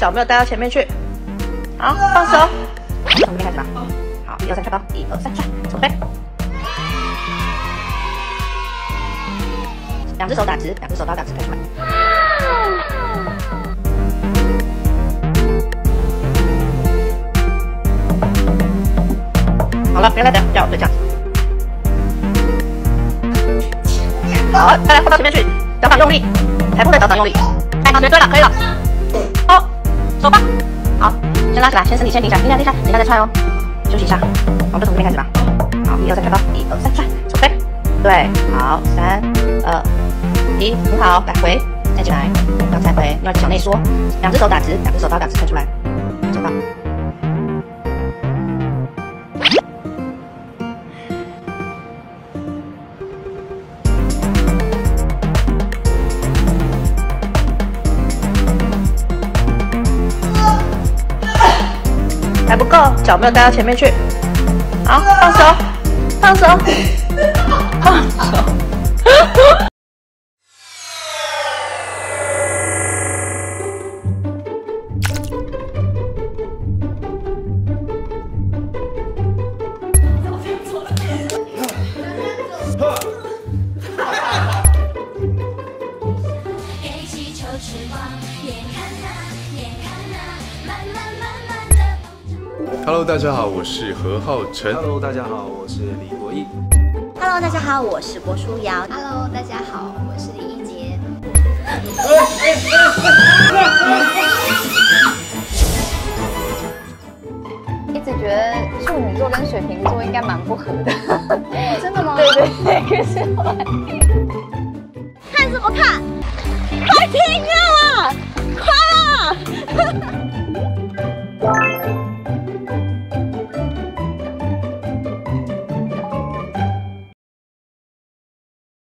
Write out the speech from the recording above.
脚没有带到前面去。好，放手。从这边开始吧。好，1、2、3，跳高，1、2、3，转，手背。两只手打直，两只手都要打直，抬出来。好了，不要再掉，对，这样。好，再来放到前面去，脚掌用力，踩步的脚掌用力，带到绝对了，可以了。好，手放，好，先拉起来，先身体先停下，停下，等一下再踹哦，休息一下。我们就从这边开始吧。好，1、2、3，跳高，1、2、3，踹，手背，对，好，3、2、1，很好，来回，再进来，刚才回，另外脚内缩，两只手打直，两只手都要打直，伸出来，手放。还不够，脚没有带到前面去。好，放手，放手，放手。 Hello， 大家好，我是何浩晨。 Hello， 大家好，我是李国毅。 Hello， 大家好，我是郭书瑶。Hello， 大家好，我是李一杰。 一直觉得处女座跟水瓶座应该蛮不合的。 真的吗？ 对对对，可是后来看什么看？快听啊！